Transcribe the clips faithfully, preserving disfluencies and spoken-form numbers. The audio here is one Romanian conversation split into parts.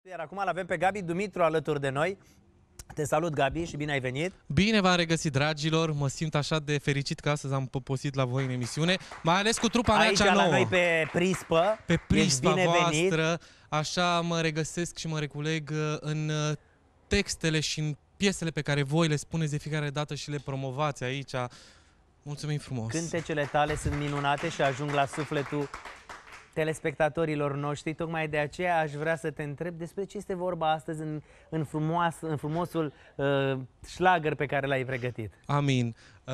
Iar acum îl avem pe Gabi Dumitru alături de noi. Te salut, Gabi, și bine ai venit! Bine v-am regăsit, dragilor! Mă simt așa de fericit că astăzi am poposit la voi în emisiune, mai ales cu trupa mea aici cea nouă. la noi pe prispă. Pe prispa binevenit. voastră, așa mă regăsesc și mă reculeg în textele și în piesele pe care voi le spuneți de fiecare dată și le promovați aici. Mulțumim frumos! Cântecele tale sunt minunate și ajung la sufletul telespectatorilor noștri. Tocmai de aceea aș vrea să te întreb despre ce este vorba astăzi în, în, frumoas, în frumosul uh, șlagăr pe care l-ai pregătit. Amin. Uh,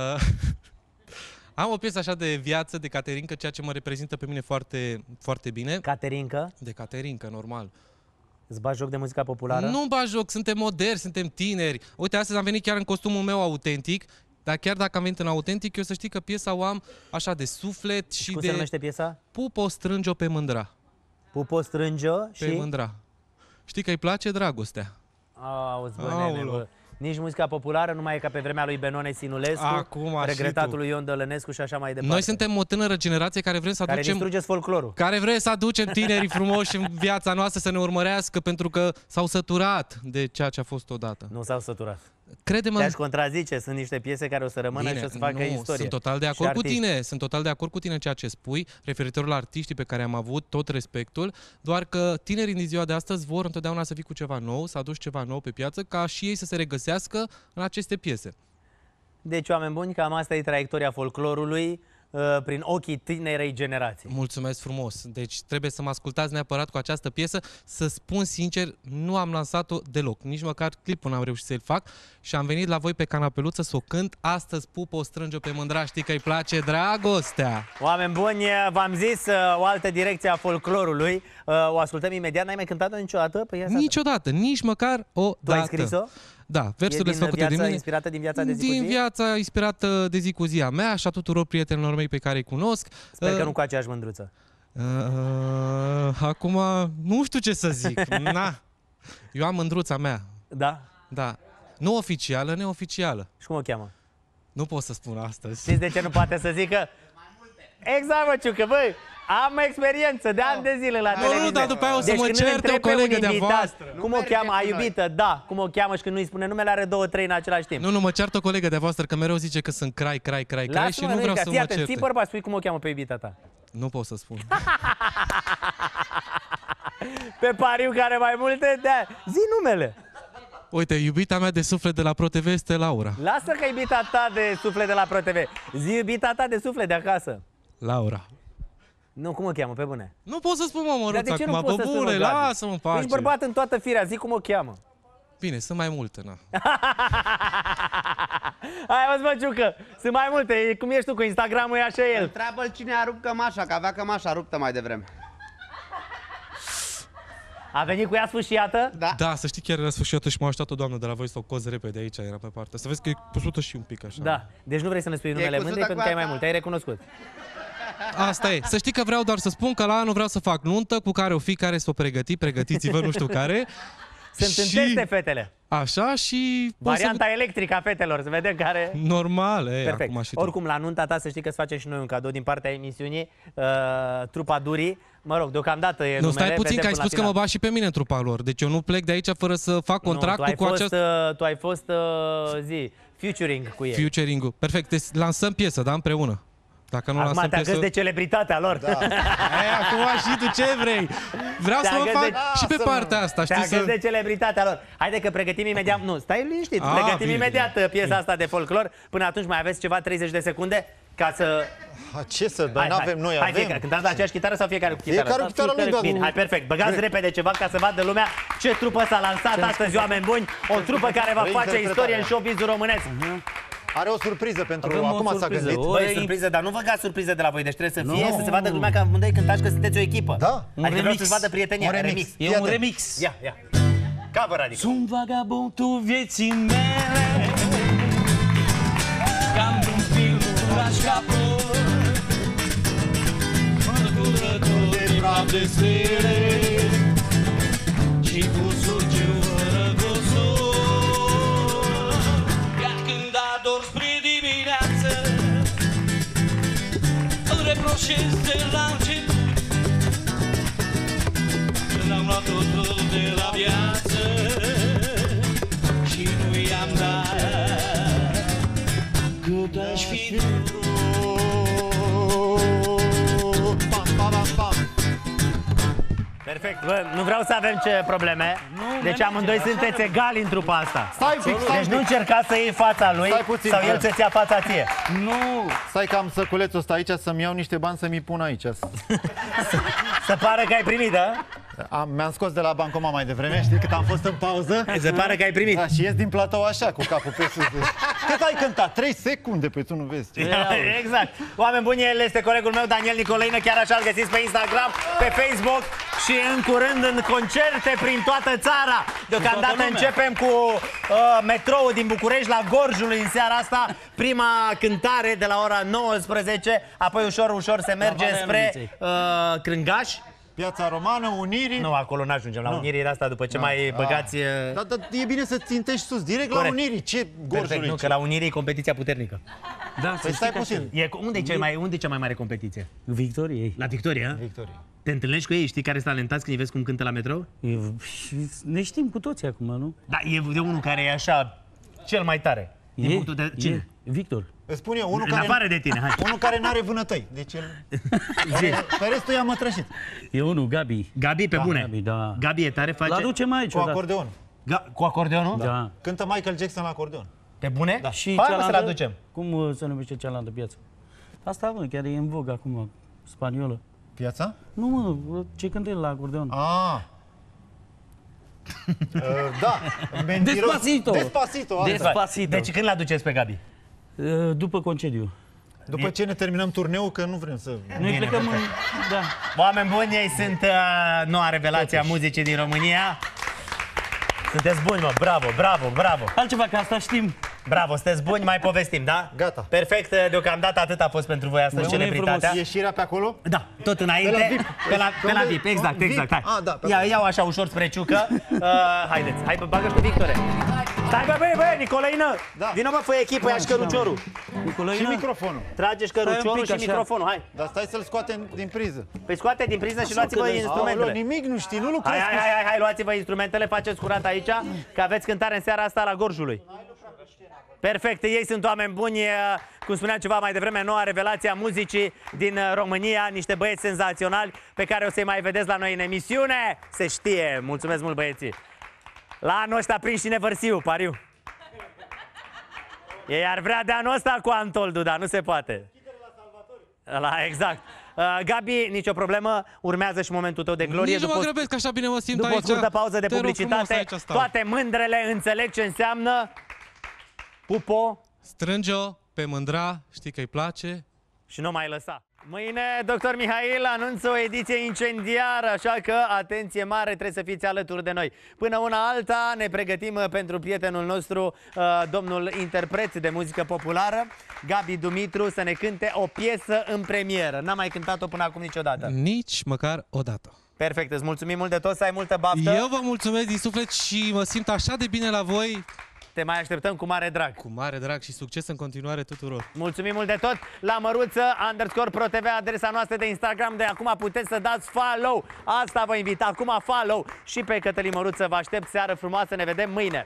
am o piesă așa de viață, de Caterinca, ceea ce mă reprezintă pe mine foarte, foarte bine. Caterinca? De Caterinca, normal. Îți bagi joc de muzica populară? Nu-mi bagi joc, suntem moderni, suntem tineri. Uite, astăzi am venit chiar în costumul meu autentic. Dar chiar dacă am venit în autentic, eu să știi că piesa o am așa de suflet și, și cum de... se numește piesa? Pupo strânge-o pe mândra. Pupo strânge-o și... Pe mândra. Știi că îi place dragostea. Auzi, bă, nene, bă. Nici muzica populară nu mai e ca pe vremea lui Benone Sinulescu, Acum, regretatul lui Ion Dălănescu și așa mai departe. Noi suntem o tânără generație care vrem să care aducem... distrugeți folclorul. Care vrem să aducem tinerii frumoși în viața noastră să ne urmărească pentru că s-au săturat de ceea ce a fost odată. Nu s-au săturat. Crede-mă... Te-aș contrazice, sunt niște piese care o să rămână Bine, și o să facă nu, istorie. Sunt total de acord cu tine, sunt total de acord cu tine în ceea ce spui, referitor la artiștii pe care am avut tot respectul, doar că tinerii din ziua de astăzi vor întotdeauna să vii cu ceva nou, să aduci ceva nou pe piață, ca și ei să se regăsească în aceste piese. Deci, oameni buni, cam asta e traiectoria folclorului prin ochii tinerei generații. Mulțumesc frumos. Deci trebuie să mă ascultați neapărat cu această piesă. Să spun sincer, nu am lansat-o deloc. Nici măcar clipul n-am reușit să-l fac și am venit la voi pe canapeluță să o cânt. Astăzi Pupo strânge-o pe mândra, știi că îi place dragostea. Oameni buni, v-am zis o altă direcție a folclorului. O ascultăm imediat. N-ai mai cântat-o niciodată? Păi niciodată, nici măcar o dată. Tu ai scris-o? Da, versurile sunt făcute de mine. Inspirată din viața de zi cu zi? Din viața inspirată de zi cu zi a mea și a tuturor prietenilor mei pe care îi cunosc. Sper uh, că nu cu aceeași mândruță. Uh, uh, acum nu știu ce să zic. Na. Eu am mândruța mea. Da? Da. Nu oficială, neoficială. Și cum o cheamă? Nu pot să spun astăzi. Știți de ce nu poate să zică? Exact, mă, Ciucă, băi! Am experiență de ani de zile la televiziune. Nu, dar după aia o să deci mă certe o colegă de-a voastră. Cum o cheamă? A iubită, da. Cum o cheamă și când nu-i spune numele, are două, trei în același timp. Nu, nu, mă ceartă o colegă de-a voastră că mereu zice că sunt crai, crai, crai, crai și nu vreau să mă certe. Ții bărbat, spui cum o cheamă pe iubita ta. Nu pot să spun. Pe pariu care mai multe, de zi numele. Uite, iubita mea de suflet de la ProTV este Laura. Lasă că iubita ta de suflet de la ProTV. Zi iubita ta de suflet de acasă. Laura. Nu, cum o cheamă, pe bune? Nu pot să spun, mă, Măruț, acum, pe bune, lasă-mă în pace. Ești bărbat în toată firea, zi cum o cheamă. Bine, sunt mai multe, na. Hai, mă, Zbăciucă, sunt mai multe, cum ești tu cu Instagram-ul, e așa el. Întreabă-l cine a rupt cămașa, că avea cămașa ruptă mai devreme. A venit cu ea sfâșiată? Da. Da, să știi, chiar era sfârșită și m-a ajutat o doamnă de la voi să o coz repede, aici era pe parte. Să vezi că e pusută și un pic așa. Da, deci nu vrei să ne spui numele mândrei pentru că ai mai multe, ai recunoscut. Asta e. Să știi că vreau doar să spun că la anul vreau să fac nuntă cu care o fi care s-o pregăti, pregătiți-vă, nu știu care. Sunt și... în teste fetele. Așa și... Varianta să... electrică a fetelor, să vedem care... Normal, e, perfect. Acum și oricum, la nunta ta să știi că îți facem și noi un cadou din partea emisiunii, uh, trupa Durii. Mă rog, deocamdată e nu, numele. stai puțin, că ai spus că mă bagi și pe mine în trupa lor. Deci eu nu plec de aici fără să fac contractul nu, cu această... Uh, tu ai fost, uh, zi, featuring cu ei. Featuring-ul. Perfect. Deci lansăm piesă, da, împreună. Dacă nu acum te-a piesă... de celebritatea lor. Da. Ei, acum și tu ce vrei? Vreau să mă fac de... și pe partea asta. Te-a să... de celebritatea lor. Haide că pregătim imediat... Nu, stai liniștit. A, pregătim bine, imediat bine. piesa asta de folclor. Până atunci mai aveți ceva treizeci de secunde ca să... A, ce să dă? N-avem, noi hai, avem. Hai, cântați la aceeași chitară sau fiecare cu chitară? Fiecare cu chitară lui, bine, hai, perfect. Băgați repede ceva ca să vadă lumea ce trupă s-a lansat astăzi, oameni buni. O trupă care va face istorie în showbiz-ul românesc. Are o surpriză pentru Avem acum s-a gândit. Băi, surpriză, dar nu vă gați surprize de la voi, deci trebuie să fie, no. să se vadă lumea că amândoi cântați că sunteți o echipă. Da. Un adică vreau să-ți vadă prietenia. Un remix. E un remix. Ia, ia. Cover, adică. Sunt vagabondul vieții mele, cam un film oraș capor, mărgurător de praf de stele și cu surgiu fără gosor. Iar când ador spre dimineață, îl reproșez de la început, când am luat totul de la viață. Perfect. Bă, nu vreau să avem ce probleme. Nu, deci nu, amândoi așa sunteți nu. egali în trupa asta. Stai un pic, stai Deci un nu pic. încerca să iei fața lui Stai puțin, sau el stai. să-ți ia fața ție. Nu, Stai că am săculețul ăsta aici să-mi iau niște bani să mi pun aici. Să pară că ai primit, da? Am, mi-am scos de la bancoma mai devreme, știi, cât am fost în pauză. Se pare că ai primit. Da, și ies din platou așa, cu capul pe sus. Cât ai cântat? trei secunde, pe tu nu vezi. Exact. Oameni buni, el este colegul meu, Daniel Nicolăină, chiar așa îl găsiți pe Instagram, pe Facebook și în curând în concerte prin toată țara. Deocamdată lumea. începem cu uh, metroul din București la Gorjului în seara asta. Prima cântare de la ora nouăsprezece, apoi ușor, ușor se merge Valea spre Luminiței. uh, Crângaș. Piața Romană, Unirii. Nu, acolo n-ajungem, la Nu. Unirii era asta după ce mai Ah. băgați... uh, Dar da, e bine să țintești sus, direct la Corect. Unirii. Ce Perfect, Gorjului? nu, că la Unirii e competiția puternică. da, Păi să stai știi că puțin. E, unde, e cel mai, unde e cea mai mare competiție? Victoriei. La Victoria? Victorie. Te întâlnești cu ei? Știi care sunt talentați când îi vezi cum cântă la metrou? E, și ne știm cu toții acum, nu? Da, e de unul care e așa cel mai tare. Din E, punctul de... Cine? e, Victor. Îți spun eu, unul În care, afară de tine, hai. unul care n-are vânătăi. Deci el... Zi. Pe restul i-am mătrășit. E unul, Gabi. Gabi, pe bune. Gabi, da. Gabi e tare, face... L-aducem aici Cu odată. acordeon. Ga... Cu acordeonul? Da. Cântă Michael Jackson la acordeon. Pe bune? Da. Și Hai mă să-l aducem. Cum uh, se numește cealaltă piață? Asta, mă, chiar e în vogă acum, spaniolă. Piața? Nu, mă, ce cântă el la acordeon? Ah. uh, da. Mentiros. Despacito. Despacito. asta. Despacito. Deci când l-aduceți pe Gabi? Uh, După concediu. După ce ne terminăm turneul, că nu vrem să... Noi plecăm în... Da. Oameni buni, ei sunt uh, noua revelație a muzicii din România. Sunteți buni, mă, bravo, bravo, bravo. Altceva, că asta știm. Bravo, sunteți buni, mai povestim, da? Gata. Perfect, deocamdată atât a fost pentru voi astăzi Mulțumim celebritatea. frumos. Ieșirea pe acolo? Da, tot înainte, Pe la VIP. pe la, pe la Pe VIP, unde? exact, VIP? exact, hai. Ah, da, pe Ia, acolo. iau așa ușor spre ciucă. Uh, haideți, hai, bă, bagă-și cu Victore. Stai, bă, bă, bă, Nicolăină, Da. vină, bă, fă echipă, ia și căruciorul. Și Nicolăina? microfonul. Trage-și Stai un căruciorul pic, și așa. microfonul, hai. Dar stai să-l scoatem din priză. Păi scoate din priză și luați-vă că- instrumentele. Aoleu, nimic nu știi, nu Hai, lucrezi. hai, hai, hai, hai, luați-vă instrumentele, faceți curat aici, că aveți cântare în seara asta la Gorjului. Perfect, ei sunt oameni buni, cum spuneam ceva mai devreme, noua revelație a muzicii din România, niște băieți senzaționali pe care o să-i mai vedeți la noi în emisiune. Se știe, mulțumesc mult băieții. La anul ăsta prins și Nevărsiu, pariu. Ei ar vrea de anul ăsta cu Antoldu, dar nu se poate. La, exact. Uh, Gabi, nicio problemă, urmează și momentul tău de glorie. Nici nu mă După- grăbesc, așa bine mă simt După o aici. scurtă pauză de Te rog frumos, publicitate, aici stau. toate mândrele înțeleg ce înseamnă. Pupo Strânge-o pe mândra, știi că îi place. și nu mai lăsa. Mâine, doctor Mihail anunță o ediție incendiară, așa că atenție mare, trebuie să fiți alături de noi. Până una alta ne pregătim uh, pentru prietenul nostru, uh, domnul interpret de muzică populară, Gabi Dumitru, să ne cânte o piesă în premieră. N-am mai cântat-o până acum niciodată. Nici măcar o dată. Perfect, îți mulțumim mult de tot, să ai multă baftă. Eu vă mulțumesc din suflet și mă simt așa de bine la voi. Te mai așteptăm cu mare drag. Cu mare drag și succes în continuare tuturor. Mulțumim mult de tot. La Măruță, underscore ProTV, adresa noastră de Instagram. De acum puteți să dați follow. Asta vă invit. Acum follow. Și pe Cătălin Măruță vă aștept. Seară frumoasă. Ne vedem mâine.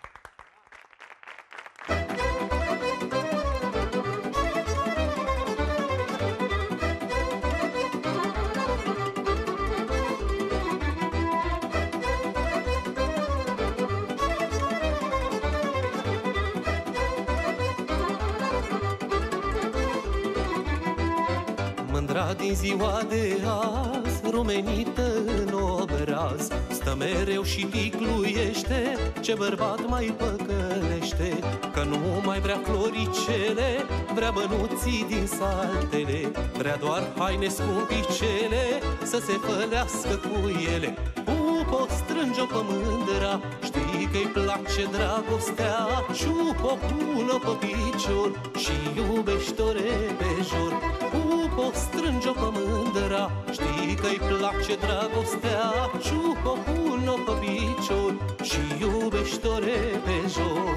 Mândra din ziua de azi, rumenită în obraz, stă mereu și ticluiește, ce bărbat mai păcălește, că nu mai vrea floricele, vrea bănuții din saltele, vrea doar haine scumpicele, să se fălească cu ele. Pupo, strânge-o pe mândra, știi că-i place dragostea, ciup-o, pun-o pe picior și iubește-o repejor. Pupo, strânge-o pe mândra, știi că-i place dragostea, ciup-o, pun-o pe picior și iubește-o repejor.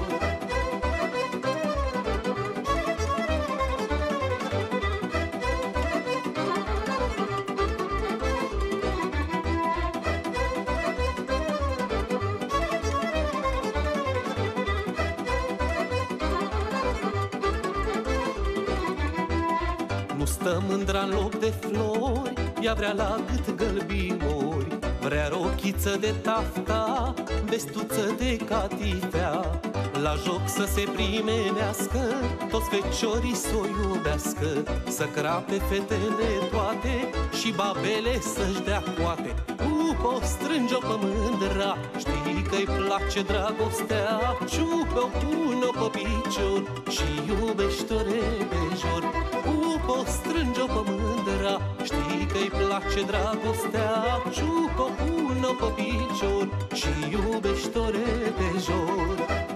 Nu stă mândra în loc de flori, ea vrea la gât gălbimori, Vrea rochiță de tafta, vestuță de catifea, la joc să se primenească, toți feciorii s-o iubească, să crape fetele toate și babele să-și dea coate. Pupo, strânge-o pe mândra, știi că-i place dragostea, ciupă-o, pune-o pe picior și iubește-o repejor. Pupo, strânge-o pe mândra, știi că-i place dragostea, ciupă-o, pune-o pe picior și iubește-o repejor.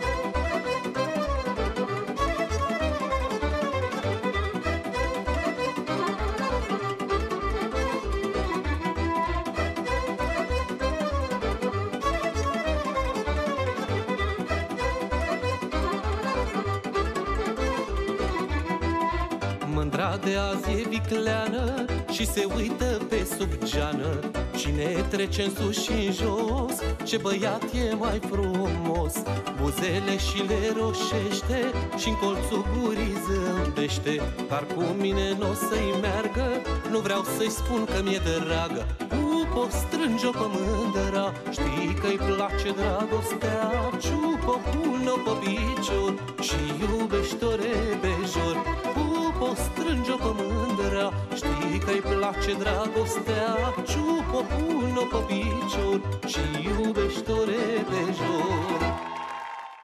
Mândra de azi e vicleană și se uită pe sub geană. Cine trece în sus și în jos, ce băiat e mai frumos. Buzele și le roșește și în colțul gurii zâmbește. Dar cu mine n-o să-i meargă, nu vreau să-i spun că mi-e dragă. Pupo, strânge-o pe mândra, știi că-i place dragostea, ciupă, pune-o pe picior și iubește-o repejor. Pupo, strânge-o pe mândra, știi că-i place dragostea, ciupă, pune-o pe picior și iubește-o repejor.